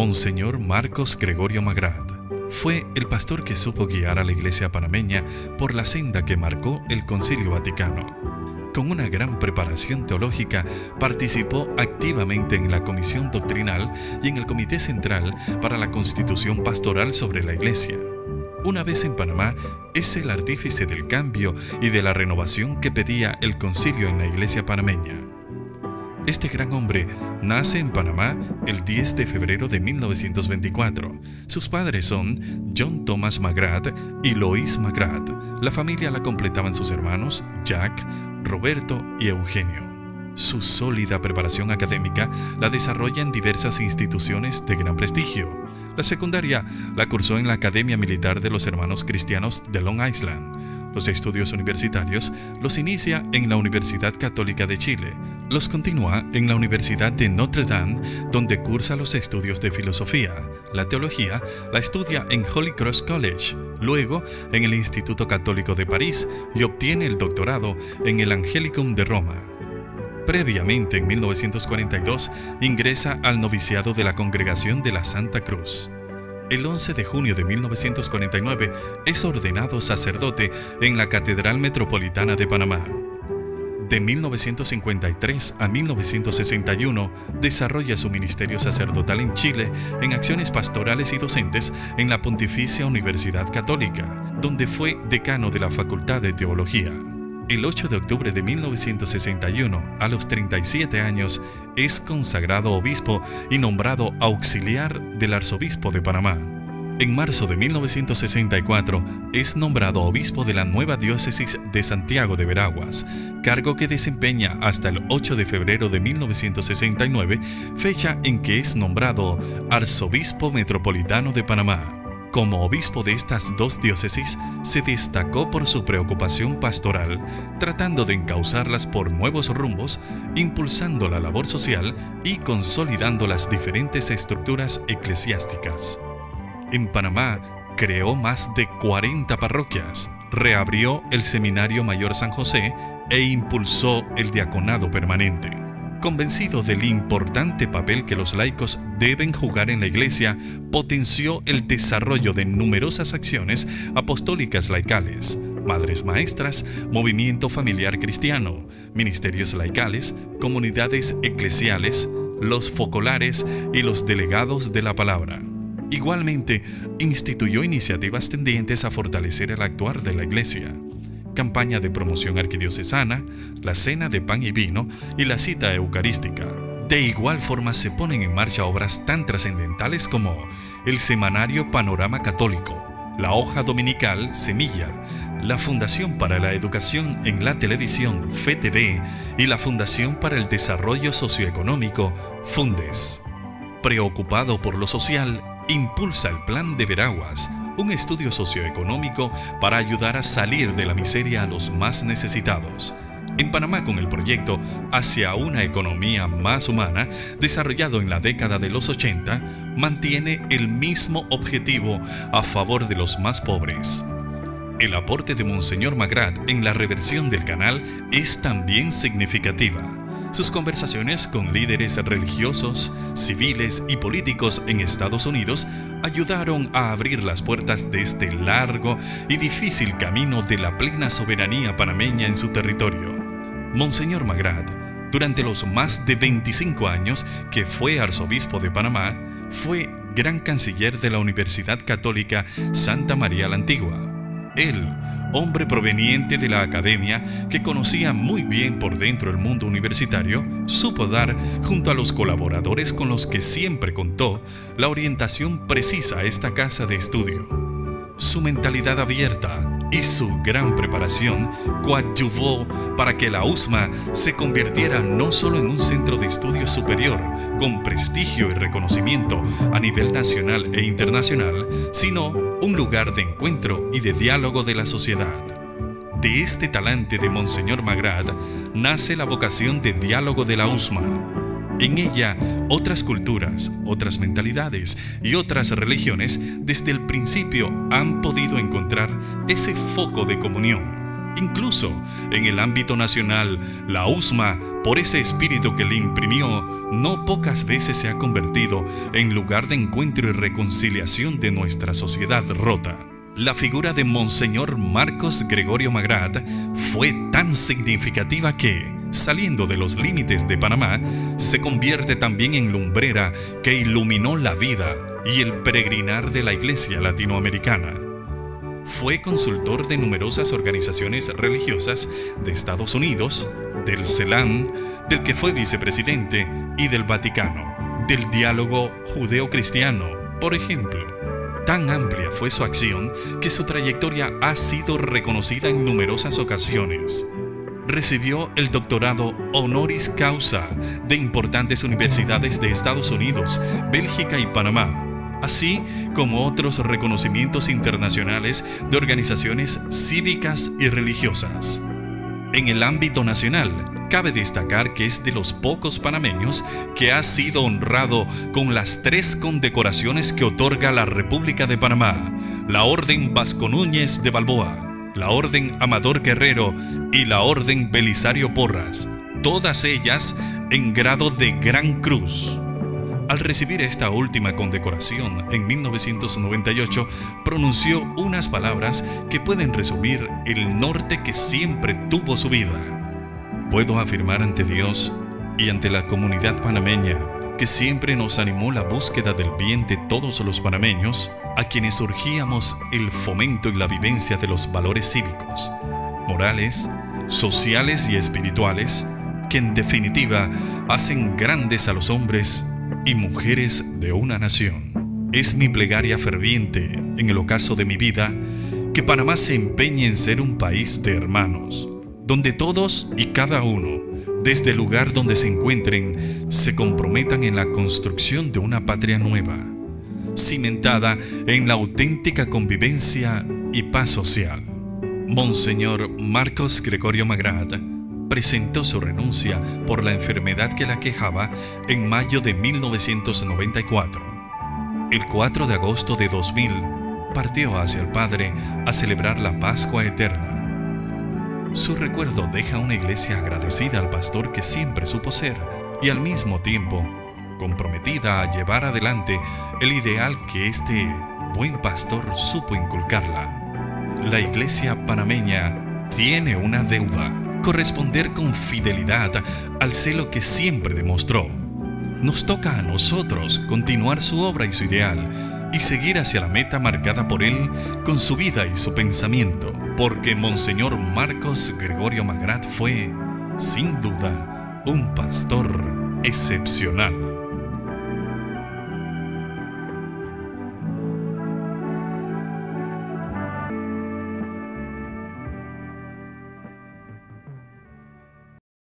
Monseñor Marcos Gregorio Magrat fue el pastor que supo guiar a la iglesia panameña por la senda que marcó el Concilio Vaticano. Con una gran preparación teológica, participó activamente en la Comisión Doctrinal y en el Comité Central para la Constitución Pastoral sobre la Iglesia. Una vez en Panamá, es el artífice del cambio y de la renovación que pedía el concilio en la iglesia panameña. Este gran hombre nace en Panamá el 10 de febrero de 1924. Sus padres son John Thomas Magrat y Lois Magrat. La familia la completaban sus hermanos Jack, Roberto y Eugenio. Su sólida preparación académica la desarrolla en diversas instituciones de gran prestigio. La secundaria la cursó en la Academia Militar de los Hermanos Cristianos de Long Island. Los estudios universitarios los inicia en la Universidad Católica de Chile. Los continúa en la Universidad de Notre Dame, donde cursa los estudios de filosofía. La teología la estudia en Holy Cross College, luego en el Instituto Católico de París y obtiene el doctorado en el Angelicum de Roma. Previamente, en 1942, ingresa al noviciado de la Congregación de la Santa Cruz. El 11 de junio de 1949 es ordenado sacerdote en la Catedral Metropolitana de Panamá. De 1953 a 1961 desarrolla su ministerio sacerdotal en Chile en acciones pastorales y docentes en la Pontificia Universidad Católica, donde fue decano de la Facultad de Teología. El 8 de octubre de 1961, a los 37 años, es consagrado obispo y nombrado auxiliar del arzobispo de Panamá. En marzo de 1964, es nombrado obispo de la nueva diócesis de Santiago de Veraguas, cargo que desempeña hasta el 8 de febrero de 1969, fecha en que es nombrado arzobispo metropolitano de Panamá. Como obispo de estas dos diócesis, se destacó por su preocupación pastoral, tratando de encauzarlas por nuevos rumbos, impulsando la labor social y consolidando las diferentes estructuras eclesiásticas. En Panamá, creó más de 40 parroquias, reabrió el Seminario Mayor San José e impulsó el diaconado permanente. Convencido del importante papel que los laicos deben jugar en la Iglesia, potenció el desarrollo de numerosas acciones apostólicas laicales, madres maestras, movimiento familiar cristiano, ministerios laicales, comunidades eclesiales, los focolares y los delegados de la palabra. Igualmente, instituyó iniciativas tendientes a fortalecer el actuar de la Iglesia. Campaña de promoción arquidiocesana, la cena de pan y vino y la cita eucarística. De igual forma se ponen en marcha obras tan trascendentales como el semanario Panorama Católico, la hoja dominical Semilla, la Fundación para la Educación en la Televisión FETV y la Fundación para el Desarrollo Socioeconómico Fundes. Preocupado por lo social, impulsa el Plan de Veraguas, un estudio socioeconómico para ayudar a salir de la miseria a los más necesitados. En Panamá, con el proyecto Hacia una economía más humana, desarrollado en la década de los 80, mantiene el mismo objetivo a favor de los más pobres. El aporte de Monseñor Magrat en la reversión del canal es también significativa. Sus conversaciones con líderes religiosos, civiles y políticos en Estados Unidos ayudaron a abrir las puertas de este largo y difícil camino de la plena soberanía panameña en su territorio. Monseñor Magrat, durante los más de 25 años que fue arzobispo de Panamá, fue gran canciller de la Universidad Católica Santa María la Antigua. Él, hombre proveniente de la academia que conocía muy bien por dentro el mundo universitario, supo dar, junto a los colaboradores con los que siempre contó, la orientación precisa a esta casa de estudio. Su mentalidad abierta y su gran preparación coadyuvó para que la USMA se convirtiera no solo en un centro de estudio superior con prestigio y reconocimiento a nivel nacional e internacional, sino un lugar de encuentro y de diálogo de la sociedad. De este talante de Monseñor Magrat nace la vocación de diálogo de la USMA. En ella, otras culturas, otras mentalidades y otras religiones desde el principio han podido encontrar ese foco de comunión. Incluso en el ámbito nacional, la USMA, por ese espíritu que le imprimió, no pocas veces se ha convertido en lugar de encuentro y reconciliación de nuestra sociedad rota. La figura de Monseñor Marcos Gregorio Magrat fue tan significativa que, saliendo de los límites de Panamá, se convierte también en lumbrera que iluminó la vida y el peregrinar de la Iglesia latinoamericana. Fue consultor de numerosas organizaciones religiosas de Estados Unidos, del CELAM, del que fue vicepresidente, y del Vaticano, del diálogo judeo-cristiano, por ejemplo. Tan amplia fue su acción que su trayectoria ha sido reconocida en numerosas ocasiones. Recibió el doctorado honoris causa de importantes universidades de Estados Unidos, Bélgica y Panamá, así como otros reconocimientos internacionales de organizaciones cívicas y religiosas. En el ámbito nacional, cabe destacar que es de los pocos panameños que ha sido honrado con las 3 condecoraciones que otorga la República de Panamá: la Orden Vasco Núñez de Balboa, la Orden Amador Guerrero y la Orden Belisario Porras, todas ellas en grado de Gran Cruz. Al recibir esta última condecoración en 1998, pronunció unas palabras que pueden resumir el norte que siempre tuvo su vida. Puedo afirmar ante Dios y ante la comunidad panameña que siempre nos animó la búsqueda del bien de todos los panameños, a quienes urgíamos el fomento y la vivencia de los valores cívicos, morales, sociales y espirituales, que en definitiva hacen grandes a los hombres y mujeres de una nación. Es mi plegaria ferviente, en el ocaso de mi vida, que Panamá se empeñe en ser un país de hermanos, donde todos y cada uno, desde el lugar donde se encuentren, se comprometan en la construcción de una patria nueva, cimentada en la auténtica convivencia y paz social. Monseñor Marcos Gregorio Magrat presentó su renuncia por la enfermedad que la aquejaba en mayo de 1994. El 4 de agosto de 2000 partió hacia el Padre a celebrar la Pascua Eterna. Su recuerdo deja una iglesia agradecida al pastor que siempre supo ser y al mismo tiempo comprometida a llevar adelante el ideal que este buen pastor supo inculcarla. La iglesia panameña tiene una deuda: corresponder con fidelidad al celo que siempre demostró. Nos toca a nosotros continuar su obra y su ideal y seguir hacia la meta marcada por él con su vida y su pensamiento, porque Monseñor Marcos Gregorio Magrat fue, sin duda, un pastor excepcional.